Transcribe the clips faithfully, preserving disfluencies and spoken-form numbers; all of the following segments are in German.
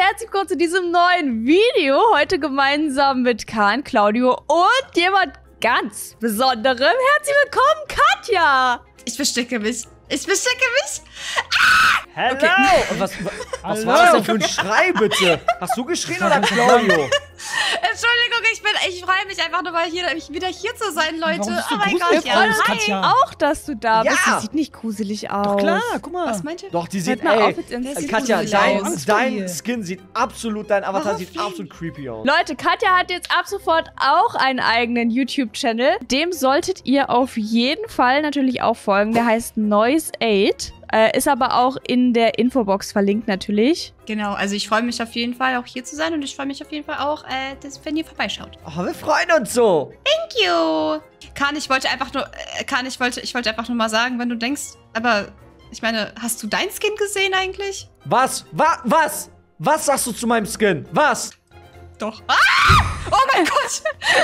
herzlich willkommen zu diesem neuen Video. Heute gemeinsam mit Kahn, Claudio und jemand ganz Besonderem. Herzlich willkommen, Katja. Ich verstecke mich. Ich verstecke mich. Ah! Hello! Okay. Und was, was, was war das denn für ein Schrei, bitte? Hast du geschrien oder Claudio? Entschuldigung, ich bin, ich freue mich einfach nur mal hier, wieder hier zu sein, Leute. Oh mein Gott, Gott, ja. Ich auch, dass du da ja. bist. Die sieht nicht gruselig aus. Doch klar, guck mal. Was meint ihr? Doch, die sieht, ey, ey Katja, dein, dein Skin sieht absolut, dein Avatar sieht absolut creepy aus. Leute, Katja hat jetzt ab sofort auch einen eigenen YouTube-Channel. Dem solltet ihr auf jeden Fall natürlich auch folgen. Der heißt Noise aid. Äh, ist aber auch in der Infobox verlinkt natürlich. Genau, also ich freue mich auf jeden Fall auch hier zu sein und ich freue mich auf jeden Fall auch, äh, dass, wenn ihr vorbeischaut. Oh, wir freuen uns so. Thank you. Kahn, ich wollte einfach nur, äh, Kahn, ich wollte, ich wollte einfach nur mal sagen, wenn du denkst, aber ich meine, hast du dein Skin gesehen eigentlich? Was? Was? Was? Was sagst du zu meinem Skin? Was? Doch. Ah! Oh mein Gott! Das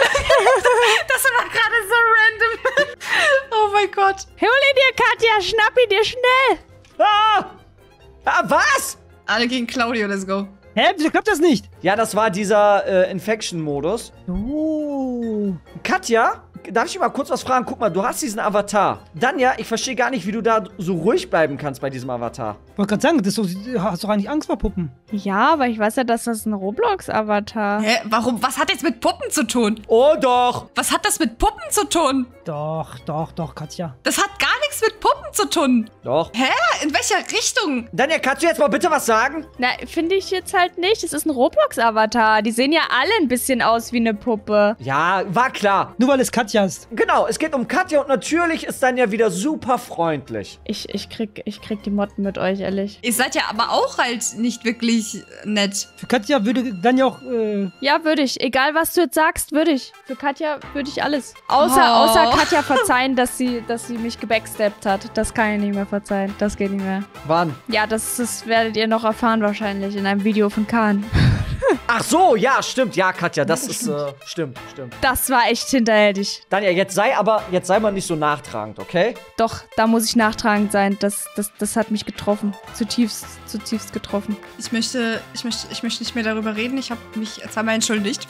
war gerade so random. Oh mein Gott. Hol ihn dir, Katja, schnapp ihn dir schnell. Ah! Ah, was? Alle gegen Claudio, let's go. Hä? Wieso klappt das nicht? Ja, das war dieser äh, Infection-Modus. Oh. Katja, darf ich dich mal kurz was fragen? Guck mal, du hast diesen Avatar. Danja, ich verstehe gar nicht, wie du da so ruhig bleiben kannst bei diesem Avatar. Ich wollte gerade sagen, das ist so, hast du eigentlich Angst vor Puppen? Ja, aber ich weiß ja, dass das ein Roblox-Avatar. Hä? Warum? Was hat jetzt mit Puppen zu tun? Oh doch. Was hat das mit Puppen zu tun? Doch, doch, doch, Katja. Das hat gar nichts mit Puppen zu tun. Doch. Hä? In welcher Richtung? Danja, kannst du jetzt mal bitte was sagen? Na, finde ich jetzt halt nicht. Es ist ein Roblox-Avatar. Die sehen ja alle ein bisschen aus wie eine Puppe. Ja, war klar. Nur weil es Katja ist. Genau, es geht um Katja und natürlich ist Danja wieder super freundlich. Ich, ich, krieg, ich krieg die Motten mit euch, ehrlich. Ihr seid ja aber auch halt nicht wirklich nett. Für Katja würde dann ja auch, äh... Ja, würde ich. Egal, was du jetzt sagst, würde ich. Für Katja würde ich alles. Außer, Oh. außer Katja verzeihen, dass sie, dass sie mich gebacksteppt hat. Das kann ich nicht mehr verzeihen. Das geht nicht mehr. Wann? Ja, das, das werdet ihr noch erfahren wahrscheinlich in einem Video von Kahn. Ach so, ja, stimmt. Ja, Katja, das ist, äh, stimmt, stimmt. Das war echt hinterhältig. Danja, jetzt sei aber, jetzt sei mal nicht so nachtragend, okay? Doch, da muss ich nachtragend sein. Das, das, das hat mich getroffen. Zutiefst, zutiefst getroffen. Ich möchte, ich möchte, ich möchte nicht mehr darüber reden. Ich habe mich zweimal entschuldigt.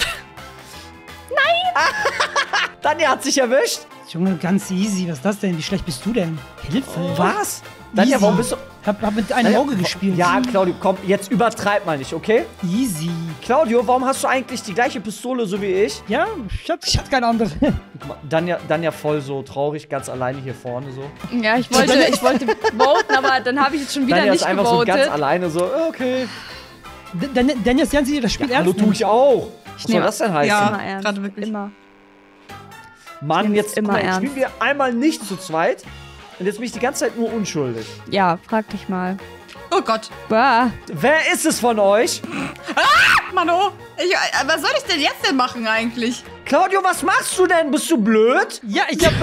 Danja hat sich erwischt. Junge, ganz easy. Was ist das denn? Wie schlecht bist du denn? Hilfe. Was? Danja, Easy. warum bist du... Hab, hab mit einem Danja, Auge gespielt. Ja, Claudio, komm, jetzt übertreib mal nicht, okay? Easy. Claudio, warum hast du eigentlich die gleiche Pistole so wie ich? Ja, ich hab, ich hab keine andere. Guck mal, Danja, Danja voll so traurig, ganz alleine hier vorne so. Ja, ich wollte, ich wollte voten, aber dann habe ich jetzt schon wieder Danja nicht ist einfach gewotet. so ganz alleine so, okay. Dan- Daniel, sehen Sie das Spiel Ja, hallo, ernst? tu ich auch. Was soll nehm- das denn heißen? Ja. Immer ernst. gerade wirklich. Immer. Mann, nehm's jetzt, immer guck mal, jetzt ernst. spielen wir einmal nicht zu zweit. Und jetzt bin ich die ganze Zeit nur unschuldig. Ja, frag dich mal. Oh Gott. Bah. Wer ist es von euch? Mano. Ich, äh, was soll ich denn jetzt denn machen eigentlich? Claudio, was machst du denn? Bist du blöd? Ja, ich hab...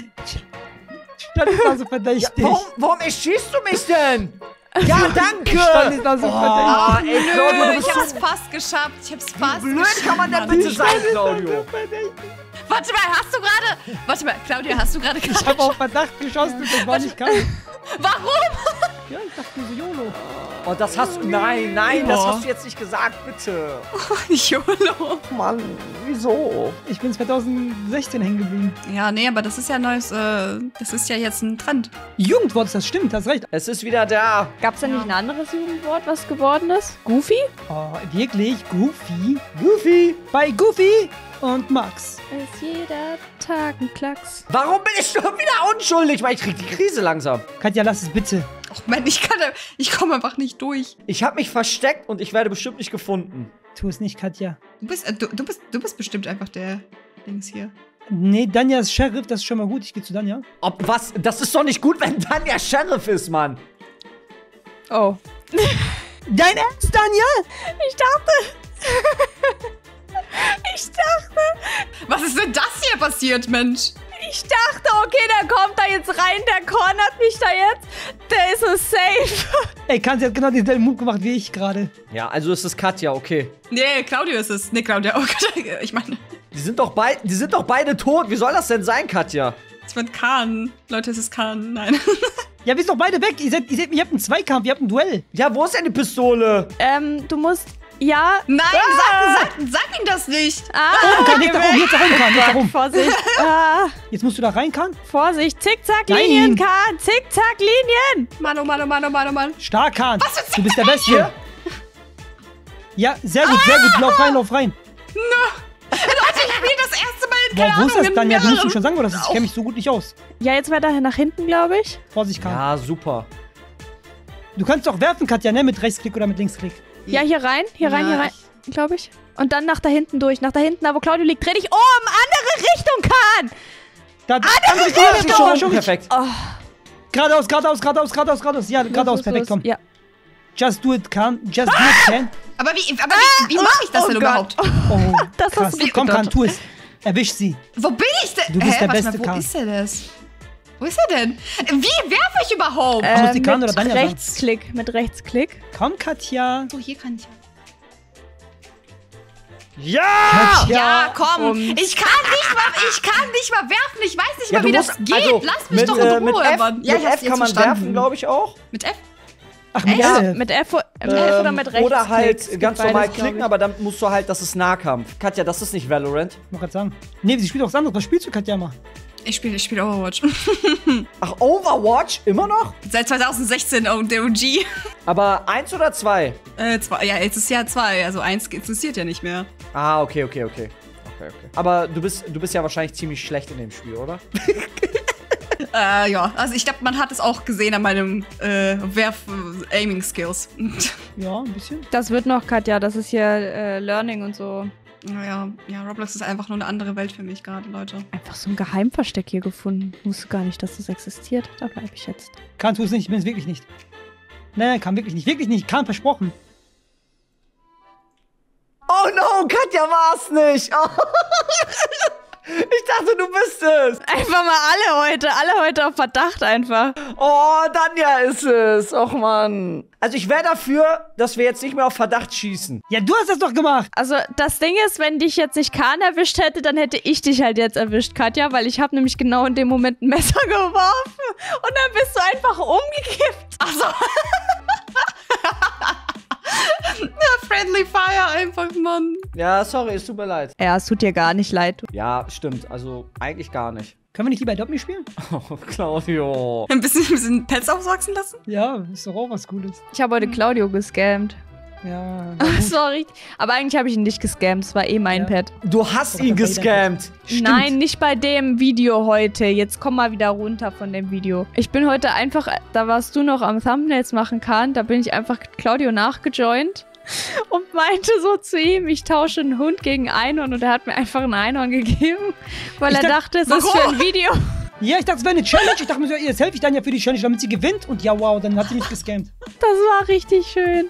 Stand ist da so verdächtig. Warum, warum erschießt du mich denn? Ja, danke! Stand ist da so Ah, verdächtig. ey, Claudio, du ich bist hab's so fast geschafft. Ich hab's fast blöd, geschafft. kann man denn Mann. bitte sein, Claudio? Warte mal, hast du gerade... Warte mal, Claudia, hast du gerade... Ich hab auf Verdacht geschossen und das war nicht kalt. Warum? Ja, ich dachte mir so, YOLO. Oh, das hast du... Nein, nein, das Oh. hast du jetzt nicht gesagt, bitte. YOLO. Mann, wieso? Ich bin zweitausendsechzehn hängen geblieben. Ja, nee, aber das ist ja neues... Äh, das ist ja jetzt ein Trend. Jugendwort, das stimmt, hast recht. Es ist wieder da. Gab's da nicht ein anderes Jugendwort, was geworden ist? Goofy? Oh, wirklich? Goofy? Goofy. Bei Goofy und Max. Ist jeder Tag ein Klacks. Warum bin ich schon wieder unschuldig? Weil ich krieg die Krise langsam. Katja, lass es bitte. Och Mann, ich kann... da- Ich komme einfach nicht durch. Ich habe mich versteckt und ich werde bestimmt nicht gefunden. Tu es nicht, Katja. Du bist, äh, du, du bist, du bist bestimmt einfach der Dings hier. Nee, Danja ist Sheriff, das ist schon mal gut. Ich gehe zu Danja. Ob was? Das ist doch nicht gut, wenn Danja Sheriff ist, Mann. Oh. Dein Ernst, Danja? Ich dachte... ich dachte... Was ist denn das hier passiert, Mensch? Ich dachte, okay, der kommt da jetzt rein, der cornert mich da jetzt. Der ist so safe. Ey, Kanzi hat genau denselben Move gemacht wie ich gerade. Ja, also ist es Katja, okay. Nee, Claudio ist es. Nee, Claudia. Oh Gott, ich meine... Die sind doch beide, die sind doch beide tot. Wie soll das denn sein, Katja? Ich meine Kahn. Leute, es ist Kahn. Nein. Ja, wir sind doch beide weg. Ihr, seid, ihr, seid, ihr habt einen Zweikampf, ihr habt ein Duell. Ja, wo ist denn die Pistole? Ähm, du musst Ja. Nein, Ah. sag, sag, sag ihm das nicht. Ah, Oh, kann, jetzt da rum, jetzt da rum, kann, jetzt da rum. Vorsicht. Ah, Jetzt musst du da rein, kann. Vorsicht. Zickzack, Nein. Linien, Kahn. Zickzack, Linien. Mann, oh Mann, oh Mann, oh Mann, oh Mann. Stark, Kahn. Was für Du bist der Beste. Ja, sehr gut, sehr gut. Lauf rein, lauf rein. Leute, ich spiele das erste Mal in Boah, keine wo ist Ahnung, das in dann? Ja, du musst mehreren- mir schon sagen, wo das ist. Ich kenne mich so gut nicht aus. Ja, jetzt weiter nach hinten, glaube ich. Vorsicht, Kahn. Ja, super. Du kannst doch werfen, Katja, ne? Mit Rechtsklick oder mit Linksklick. Ja, hier rein, hier rein, Ja, hier rein, glaube ich. Und dann nach da hinten durch, nach da hinten, da wo Claudio liegt. Dreh dich um, andere Richtung, Kahn. Da, Ah, andere Ja, Richtung, schon, schon, schon, schon. perfekt. Oh, Geradeaus, geradeaus, geradeaus, geradeaus, geradeaus. Ja, geradeaus, los, perfekt, los. komm. Ja. Just do it, Kahn. Just do it, Kahn. Aber wie, aber wie, wie mache ich das oh denn Gott. überhaupt? Oh, Das krass. hast du Komm, gut Kahn, tu es. Erwisch sie. Wo bin ich denn? Du bist Hä, der warte beste mal, wo Kahn. ist er das? Wo ist er denn? Wie werfe ich überhaupt? muss Äh, die Kahn mit oder Danja sagen? Rechtsklick, mit Rechtsklick. Komm, Katja. So, hier kann ich. Ja! Katja. Ja, komm. und- Ich kann nicht mal, ich kann nicht mal werfen. Ich weiß nicht Ja, mal, du wie musst- das geht. also, Lass mich mit, doch äh, in mit Ruhe, F, Mann. mit ich hab's F jetzt kann man verstanden. werfen, glaube ich auch. Mit F? Ach, mit Ja, F. mit F, mit F oder mit Ähm, Rechtsklick. oder halt Es gibt ganz beides, normal glaub klicken, ich. aber dann musst du halt, das ist Nahkampf. Katja, das ist nicht Valorant. Ich wollte gerade sagen. Nee, sie spielt auch was anderes. Was spielst du, Katja, mal? Ich spiele ich spiel Overwatch. Ach, Overwatch? Immer noch? Seit zwanzig sechzehn, oh, der O G. Aber eins oder zwei? Äh, zwei, ja, jetzt ist Jahr zwei. Also eins existiert ja nicht mehr. Ah, okay, okay, okay. Okay, okay. Aber du bist, du bist ja wahrscheinlich ziemlich schlecht in dem Spiel, oder? Äh, ja. Also ich glaube, man hat es auch gesehen an meinem äh, Werf-Aiming-Skills. Ja, ein bisschen. Das wird noch, Katja. Das ist hier äh, Learning und so. Naja, ja, Roblox ist einfach nur eine andere Welt für mich gerade, Leute. Einfach so ein Geheimversteck hier gefunden. Wusste gar nicht, dass das existiert. Da bleibe ich jetzt. Kahn, tu es nicht. Ich bin es wirklich nicht. Nein, nein, Kahn, wirklich nicht. Wirklich nicht. Kahn, versprochen. Oh no, Katja war's nicht. Oh. Ich dachte, du bist es. Einfach mal alle heute. Alle heute auf Verdacht einfach. Oh, Danja ist es. Och, Mann. Also ich wäre dafür, dass wir jetzt nicht mehr auf Verdacht schießen. Ja, du hast das doch gemacht. Also das Ding ist, wenn dich jetzt nicht Kahn erwischt hätte, dann hätte ich dich halt jetzt erwischt, Katja, weil ich habe nämlich genau in dem Moment ein Messer geworfen und dann bist du einfach umgekippt. Ach so. Ja, Friendly Fire einfach, Mann. Ja, sorry, es tut mir leid. Ja, es tut dir gar nicht leid. Ja, stimmt. Also eigentlich gar nicht. Können wir nicht lieber Adopt spielen? Oh, Claudio. Ein bisschen, ein bisschen Pets aufwachsen lassen? Ja, ist doch auch was Cooles. Ich habe heute Claudio gescammt. Ja. Sorry. Aber eigentlich habe ich ihn nicht gescammt. Es war eh mein Ja. Pad. Du hast ihn gescammt. Stimmt. Nein, nicht bei dem Video heute. Jetzt komm mal wieder runter von dem Video. Ich bin heute einfach, da warst du noch am Thumbnails machen, Kahn. Da bin ich einfach Claudio nachgejoint und meinte so zu ihm, ich tausche einen Hund gegen ein Einhorn und er hat mir einfach ein Einhorn gegeben, weil Ich er dacht- dachte, es ist für ein Video. Ja, ich dachte, es wäre eine Challenge. Ich dachte mir so, jetzt helfe ich dann ja für die Challenge, damit sie gewinnt. Und ja, wow, dann hat sie mich gescammt. Das war richtig schön.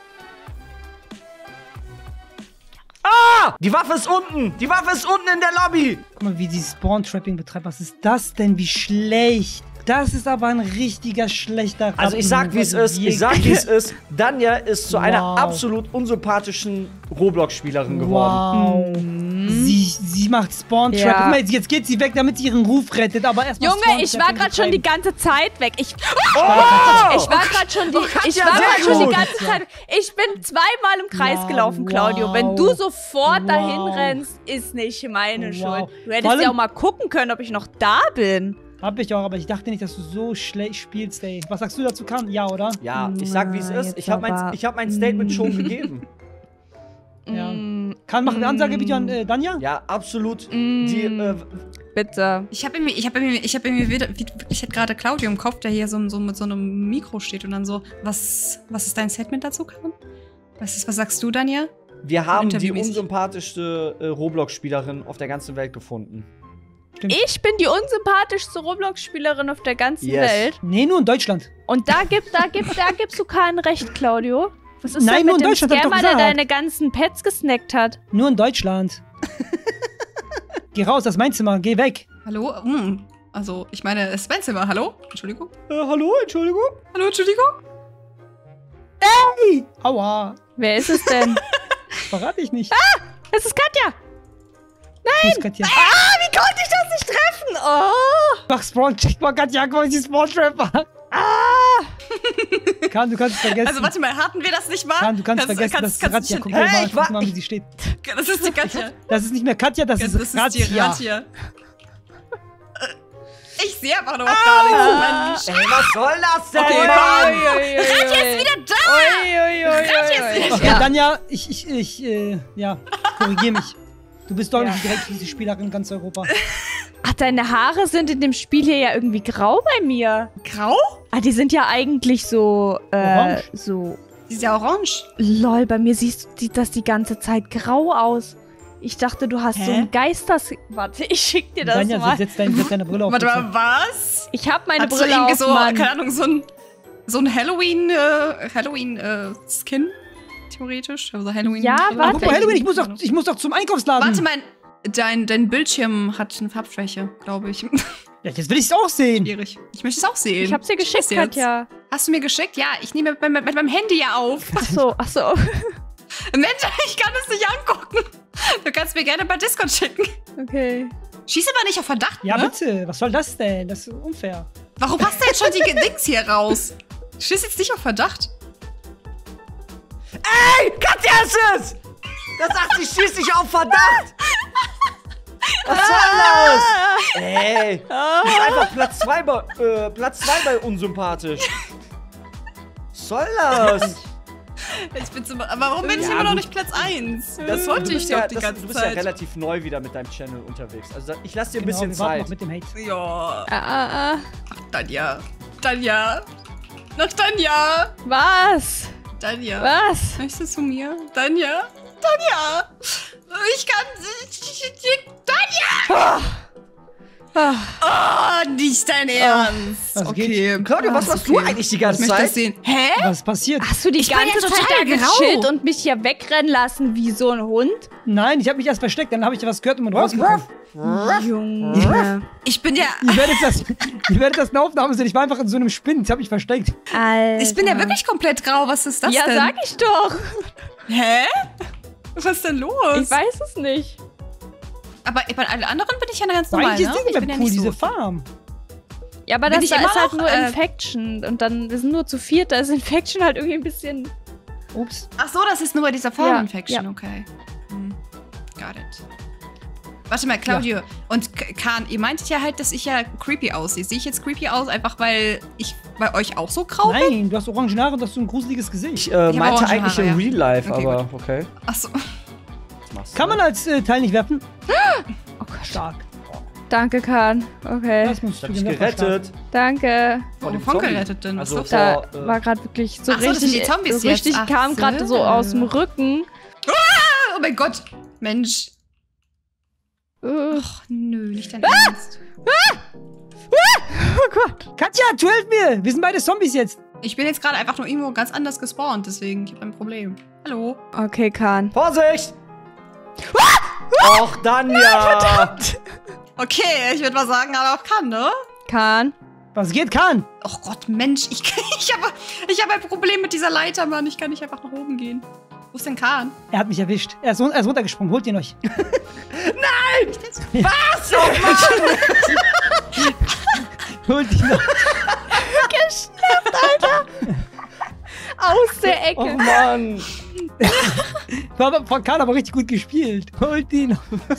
Ah! Die Waffe ist unten. Die Waffe ist unten in der Lobby. Guck mal, wie sie Spawn-Trapping betreibt. Was ist das denn? Wie schlecht. Das ist aber ein richtiger schlechter Rappen. Also ich sag, wie es ist. Ich sag, wie es ist. Danja ist zu einer Wow. absolut unsympathischen Roblox-Spielerin geworden. Wow. Sie, sie macht Spawn-Trapping. Ja. Guck mal, jetzt geht sie weg, damit sie ihren Ruf rettet. Aber erstmal Junge, ich war Spawn-Trapping gerade schon die betreiben. ganze Zeit weg. Ich, Oh! ich war gerade schon die, ich Katja, war sehr grad schon die gut. ganze Zeit. Ich bin zweimal im Kreis Ja, gelaufen, Claudio. wow. Wenn du sofort Wow. dahin rennst, ist nicht meine Wow. Schuld. Du Vor hättest allem- ja auch mal gucken können, ob ich noch da bin. Hab ich auch, aber ich dachte nicht, dass du so schlecht spielst, ey. Was sagst du dazu, Kahn? Ja, oder? Ja, ich sag, wie es Na, ist. jetzt Ich habe mein, aber- ich hab mein Statement schon gegeben. Ja. Mm, Kahn, mach ein Mm. Ansagevideo an äh, Danja? Ja, absolut. Mm. Die, äh, bitte. Ich habe irgendwie, ich habe irgendwie, ich habe irgendwie wieder, wie- ich hätte gerade Claudio im Kopf, der hier so, so mit so einem Mikro steht und dann so, was, was ist dein Statement dazu, Kahn? Was ist, was sagst du, Danja? wir haben die interviewmäßig. unsympathischste äh, Roblox-Spielerin auf der ganzen Welt gefunden. Ich bin die unsympathischste Roblox-Spielerin auf der ganzen Yes. Welt. Nee, nur in Deutschland. Und da gibt, da gibt, da gibst du kein Recht, Claudio. Was ist Nein, denn nur mit in dem Deutschland, hab ich doch Scammer, der gesagt. deine ganzen Pets gesnackt hat? Nur in Deutschland. Geh raus, das ist mein Zimmer. Geh weg. Hallo? Hm. Also, ich meine, es ist mein Zimmer. Hallo? Entschuldigung? Äh, hallo, Entschuldigung? Hallo, Entschuldigung? Hey! Aua. Wer ist es denn? Verrate ich nicht. Es ist Katja. Nein! Katja. Ah, wie konnte ich das nicht treffen? Oh. Mach Spawn, check mal Katja, guck mal, wie sie Spawn-Trap macht. Ah. Kahn, du kannst es vergessen. Also warte mal, hatten wir das nicht mal? Kahn, du kannst, Kannst- vergessen, kannst- das ist kannst Razzia. du Guck nicht- mal, Hey, mal, ich guck war- mal, wie sie steht. Das ist die Katja. Das ist nicht mehr Katja, das, Das ist ist die Razzia. Razzia. Ich sehe einfach noch gar nichts, Mensch. Ey, was soll das denn? Okay, Mann? Katja ist wieder da! Katja ist wieder Okay, da! Danja, ich, ich, ich, äh, ja, korrigier mich. Du bist doch nicht die direkteste Spielerin in ganz Europa. Ach, deine Haare sind in dem Spiel hier ja irgendwie grau bei mir. Grau? Ah, die sind ja eigentlich so, äh, Orange. so, Die ist ja orange. lol, bei mir siehst, sieht das die ganze Zeit grau aus. Ich dachte, du hast Hä? so ein Geisters... Warte, ich schick dir das Danja, mal. setz, dein, setz deine Brille auf. Warte bitte. mal, was? Ich hab meine Hast du Brille irgendwie auf, so, Mann. keine Ahnung, so ein, so ein Halloween, äh, Halloween, äh, Skin? Theoretisch? Also Halloween. Ja, Brille. warte. Guck mal, Halloween, ich muss doch, ich muss doch zum Einkaufsladen. Warte mal, dein, dein Bildschirm hat eine Farbschwäche, glaube ich. Ja, jetzt will ich es auch sehen. Schwierig. Ich möchte es auch sehen. Ich hab's dir geschickt, weiß jetzt. Katja. Hast du mir geschickt? Ja, ich nehme mit, mit, mit meinem Handy ja auf. Ach so, ach so. Mensch, ich kann es nicht angucken. Du kannst mir gerne bei Discord schicken. Okay. Schieß aber nicht auf Verdacht, Ja, ne? bitte. Was soll das denn? Das ist unfair. Warum hast du jetzt schon die Dings hier raus? Schieß jetzt nicht auf Verdacht. Ey, Katja ist es! Das sagt sie, schießt dich auf Verdacht! Was soll das? Ey, du bist einfach Platz zwei bei, äh, Platz zwei bei unsympathisch. Was soll das? Ich bin zum, aber warum bin ich Ja, immer noch gut. nicht Platz eins? Das, Das wollte du ich bist doch ja, die das, ganze du bist ja Zeit. relativ neu wieder mit deinem Channel unterwegs. Also ich lasse dir ein Genau, bisschen wir warten Zeit. noch mit dem Hate. Ja. Ah, ah, ah. Danja. Danja. Noch Danja. Was? Danja. Was? Möchtest du zu mir? Danja. Danja. Ich kann. Danja. Ah, Oh, nicht dein Ernst. was okay. Claudia, was Ah, machst du okay. eigentlich die Ich ganze möchte Zeit? das sehen. Hä? Was passiert? hast du die Ich bin ganze ja Zeit total da grau. gechillt und mich hier wegrennen lassen wie so ein Hund? Nein, ich habe mich erst versteckt, dann habe ich was gehört und bin rausgekommen. Junge. Ich bin ja. Ihr werdet das, ihr werdet das in der Aufnahme sehen. Ich war einfach in so einem Spind. Ich habe mich versteckt. Alter. Ich bin ja wirklich komplett grau. Was ist das Ja, denn? sag ich doch. Hä? Was ist denn los? Ich weiß es nicht. Aber bei allen anderen bin ich ja ganz normal, Eigentlich ne? ist Ich das bin ja cool, nicht diese so. Farm. Ja, aber Bin das ich da immer ist halt noch, nur äh, Infection. Und dann, wir sind nur zu viert, da ist Infection halt irgendwie ein bisschen... Ups. Ach so, das ist nur bei dieser Ja, Farm-Infection, ja. okay. Hm. Got it. Warte mal, Claudio und K- Kahn, ihr meintet ja halt, dass ich ja creepy aussehe. Sehe ich jetzt creepy aus, einfach weil ich bei euch auch so grau bin? Nein, du hast orange Haare und hast so ein gruseliges Gesicht. Ich äh, Ich hab meinte orange eigentlich Haare, im ja. Real Life, Okay, aber okay. Ach so. Was machst du? Kann man als äh, Teil nicht werfen? Oh Gott. Stark. Danke, Kahn. Okay. Das musst Ich du hab dich dir gerettet. Danke. Von dem Wovon Zombie. gerettet denn? Was Also ist los? Da vor, äh, war gerade wirklich so Ach so, das richtig... sind die Zombies so richtig jetzt. Ach kam gerade so. so aus dem Rücken. Oh mein Gott. Mensch. Uh, Ach nö, nicht dein Ernst. oh Gott. Katja, tu hilf mir! Wir sind beide Zombies jetzt. Ich bin jetzt gerade einfach nur irgendwo ganz anders gespawnt, deswegen ich habe ein Problem. Hallo. Okay, Kahn. Vorsicht! Och, Danja! Okay, ich würde mal sagen, aber auch kann, ne? Kahn. Was geht, Kahn? Oh Gott, Mensch, ich, ich habe ich hab ein Problem mit dieser Leiter, Mann. Ich kann nicht einfach nach oben gehen. Wo ist denn Kahn? Er hat mich erwischt. Er ist, run- er ist runtergesprungen. Holt ihn euch. Was? Oh Mann! Holt ihn euch. Aus der Ecke. Oh Mann! War aber von Kahn aber richtig gut gespielt. Holt ihn.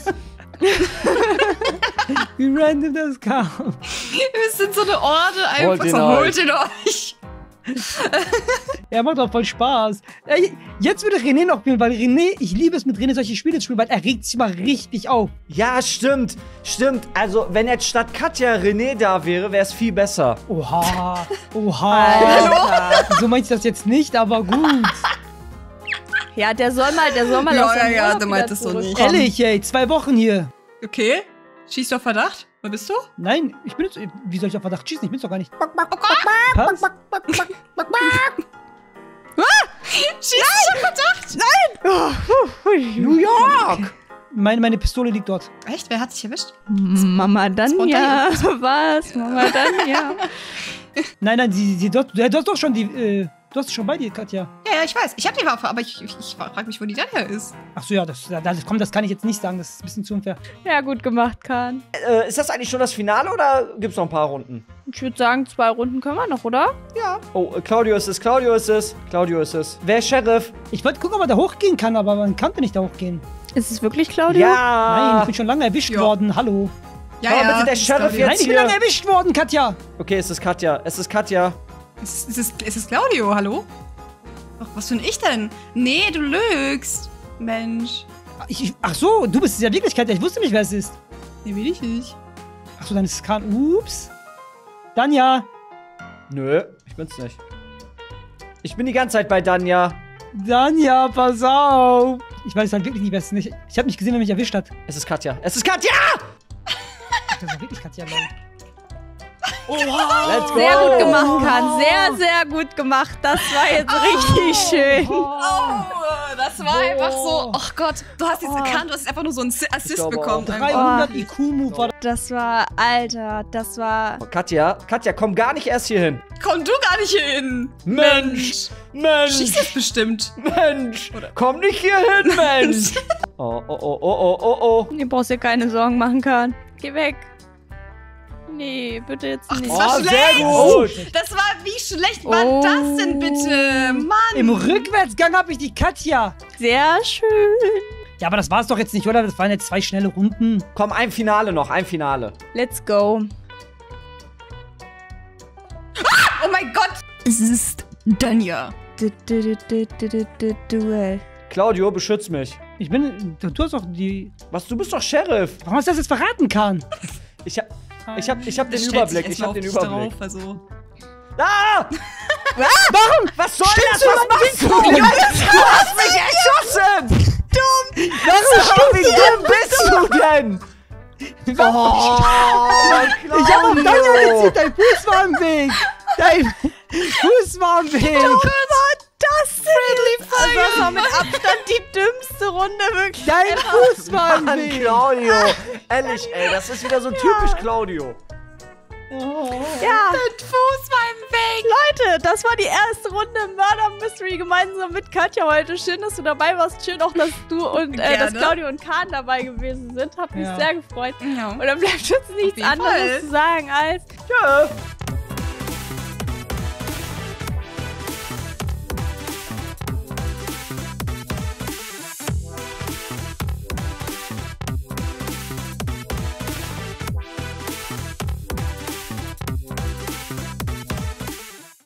Wie random das kam. Wir sind so eine Orde, einfach Holt ihn so, euch. holt ihn euch. Er macht auch voll Spaß. Ey, jetzt würde René noch spielen, weil René, ich liebe es mit René solche Spiele zu spielen, weil er regt sich mal richtig auf. Ja, stimmt. Stimmt. Also, wenn jetzt statt Katja René da wäre, wäre es viel besser. Oha. Oha. Alter. So meinte ich das jetzt nicht, aber gut. Ja, der soll mal, der soll mal Ja, aus seinem ja, ja, Urlaub du wieder meintest so nicht. zurückkommen. Ehrlich, ey, zwei Wochen hier. Okay. Schießt auf Verdacht. Wo bist du? Nein, ich bin jetzt. Wie soll ich auf Verdacht schießen? Ich bin's doch gar nicht. Oh Gott. Was? Schießt auf Verdacht. New York! Meine, meine Pistole liegt dort. Echt? Wer hat sich erwischt? Mama Danja. Was? Mama Danja. Nein, nein, sie, sie dort. Du hast doch schon die. Äh, du hast schon bei dir, Katja. Ja, ja, ich weiß. Ich habe die Waffe, aber ich, ich, ich frage mich, wo die dann her ist. Achso, ja, das, das, komm, das kann ich jetzt nicht sagen. Das ist ein bisschen zu unfair. Ja, gut gemacht, Kahn. Äh, ist das eigentlich schon das Finale oder gibt's noch ein paar Runden? Ich würde sagen, zwei Runden können wir noch, oder? Ja. Oh, äh, Claudio ist es, Claudio ist es. Claudio ist es. Wer ist Sheriff? Ich wollte gucken, ob man da hochgehen kann, aber man konnte nicht da hochgehen. Ist es wirklich Claudio? Ja! Nein, ich bin schon lange erwischt Ja. worden. Hallo. Ja, Aber ja. bitte der das ist Sheriff Claudio. jetzt- Nein, ich bin hier. lange erwischt worden, Katja. Okay, es ist Katja. Es ist Katja. Ist, ist, es, ist es Claudio, hallo? Ach, was bin ich denn? Nee, du lügst. Mensch. Ich, ich, ach so, du bist es ja wirklich, Katja. Ich wusste nicht, wer es ist. Nee, will ich nicht. Ach so, dann ist es Kahn. Ups. Danja. Nö, ich bin's nicht. Ich bin die ganze Zeit bei Danja. Danja, pass auf. Ich weiß halt wirklich nicht, wer es ist. Ich, ich habe nicht gesehen, wer mich erwischt hat. Es ist Katja. Es ist Katja! Das ist wirklich Katja, Leute. Let's go! Sehr gut gemacht, Kahn. Sehr, sehr gut gemacht. Das war jetzt richtig schön. Oh, das war Boah. einfach so. Ach Gott, du hast jetzt Oh. erkannt, du hast einfach nur so einen Assist glaube bekommen. auch. einfach. dreihundert I Q-Move war Das war, Alter, das war... Oh, Katja, Katja, komm gar nicht erst hier hin. Komm du gar nicht hier hin. Mensch! Mensch! Schießt das bestimmt. Mensch! Komm nicht hier hin, Mensch! Oh, oh, oh, oh, oh, oh, oh. Du brauchst dir keine Sorgen machen, Kahn. Geh weg. Nee, bitte jetzt Ach, nicht. das war Oh, sehr schlecht. gut. Das war, wie schlecht war Oh. das denn bitte? Mann. Im Rückwärtsgang habe ich die Katja. Sehr schön. Ja, aber das war es doch jetzt nicht, oder? Das waren jetzt zwei schnelle Runden. Komm, ein Finale noch, ein Finale. Let's go. Oh mein Gott. Es ist Danja. Du, du, du, du, du, du, du, Duell. Claudio, beschütz mich. Ich bin. Du, du hast doch die. Was, du bist doch Sheriff. Warum hast du das jetzt verraten, Kahn? Ich hab, ich hab, ich hab den Das stellt sich Überblick, ich erstmal hab den auf dich Überblick. Drauf, also. Ah! Warum? Was soll das? Was machst du? Du hast mich erschossen! Dumm! Warum? Wie dumm bist du denn? Oh, Ich hab auf Danja gezielt, dein Fuß war im Weg. Dein Fuß war im Weg. Das Friendly Also das war mit Abstand die dümmste Runde, wirklich. Dein Fuß war im Mann, Weg. Claudio. Ehrlich, ey, das ist wieder so typisch Claudio. Ja, Mein Fuß war im Weg. Leute, das war die erste Runde Murder Mystery gemeinsam mit Katja heute. Schön, dass du dabei warst. Schön auch, dass du und äh, dass Gerne. Claudio und Kahn dabei gewesen sind. Hat mich Ja. sehr gefreut. Ja. Und dann bleibt uns nichts jeden anderes Fall. zu sagen als Tschö.